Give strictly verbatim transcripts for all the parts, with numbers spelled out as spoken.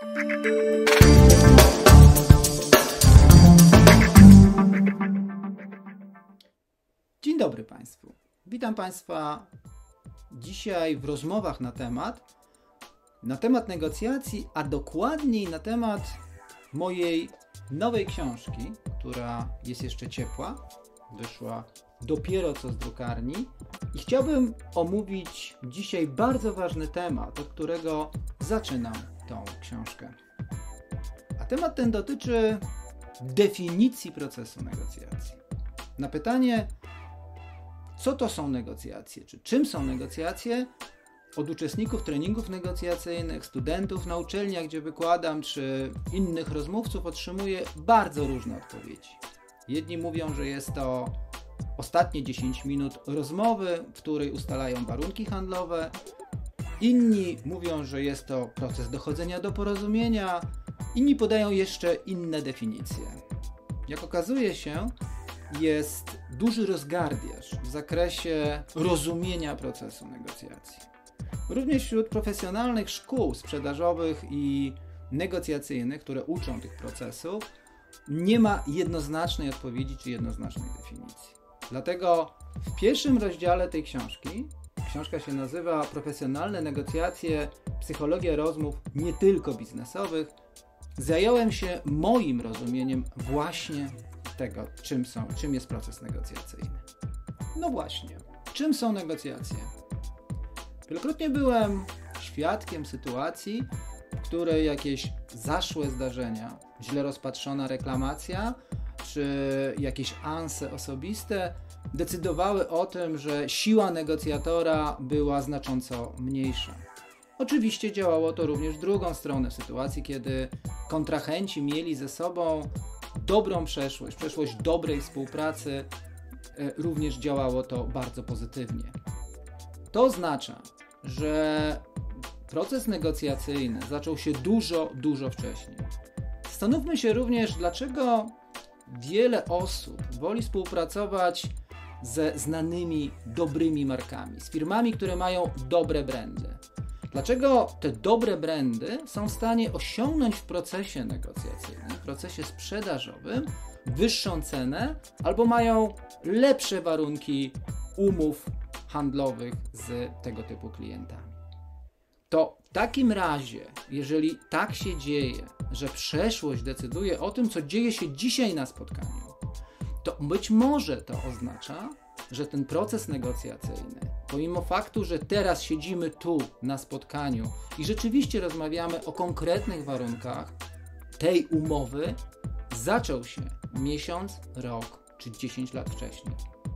Dzień dobry Państwu. Witam Państwa dzisiaj w rozmowach na temat, na temat negocjacji, a dokładniej na temat mojej nowej książki, która jest jeszcze ciepła, wyszła dopiero co z drukarni i chciałbym omówić dzisiaj bardzo ważny temat, od którego zaczynam tą książkę. A temat ten dotyczy definicji procesu negocjacji. Na pytanie, co to są negocjacje, czy czym są negocjacje, od uczestników treningów negocjacyjnych, studentów na uczelniach, gdzie wykładam, czy innych rozmówców otrzymuję bardzo różne odpowiedzi. Jedni mówią, że jest to ostatnie dziesięć minut rozmowy, w której ustalają warunki handlowe. Inni mówią, że jest to proces dochodzenia do porozumienia. Inni podają jeszcze inne definicje. Jak okazuje się, jest duży rozgardiaż w zakresie rozumienia procesu negocjacji. Również wśród profesjonalnych szkół sprzedażowych i negocjacyjnych, które uczą tych procesów, nie ma jednoznacznej odpowiedzi czy jednoznacznej definicji. Dlatego w pierwszym rozdziale tej książki, książka się nazywa Profesjonalne negocjacje, psychologia rozmów nie tylko biznesowych, zająłem się moim rozumieniem właśnie tego, czym są, czym jest proces negocjacyjny. No właśnie, czym są negocjacje? Wielokrotnie byłem świadkiem sytuacji, w której jakieś zaszłe zdarzenia, źle rozpatrzona reklamacja, czy jakieś anse osobiste decydowały o tym, że siła negocjatora była znacząco mniejsza. Oczywiście działało to również w drugą stronę, w sytuacji, kiedy kontrahenci mieli ze sobą dobrą przeszłość, przeszłość dobrej współpracy, również działało to bardzo pozytywnie. To oznacza, że proces negocjacyjny zaczął się dużo, dużo wcześniej. Zastanówmy się również, dlaczego wiele osób woli współpracować ze znanymi, dobrymi markami, z firmami, które mają dobre brandy. Dlaczego te dobre brandy są w stanie osiągnąć w procesie negocjacyjnym, w procesie sprzedażowym wyższą cenę albo mają lepsze warunki umów handlowych z tego typu klientami. To w takim razie, jeżeli tak się dzieje, że przeszłość decyduje o tym, co dzieje się dzisiaj na spotkaniu, to być może to oznacza, że ten proces negocjacyjny, pomimo faktu, że teraz siedzimy tu na spotkaniu i rzeczywiście rozmawiamy o konkretnych warunkach tej umowy, zaczął się miesiąc, rok czy dziesięć lat wcześniej.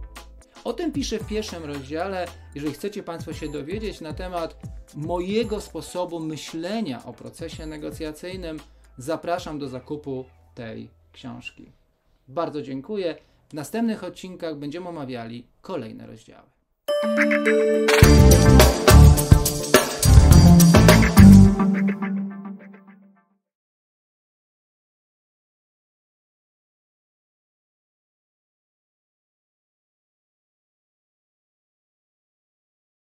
O tym piszę w pierwszym rozdziale. Jeżeli chcecie Państwo się dowiedzieć na temat mojego sposobu myślenia o procesie negocjacyjnym, zapraszam do zakupu tej książki. Bardzo dziękuję. W następnych odcinkach będziemy omawiali kolejne rozdziały.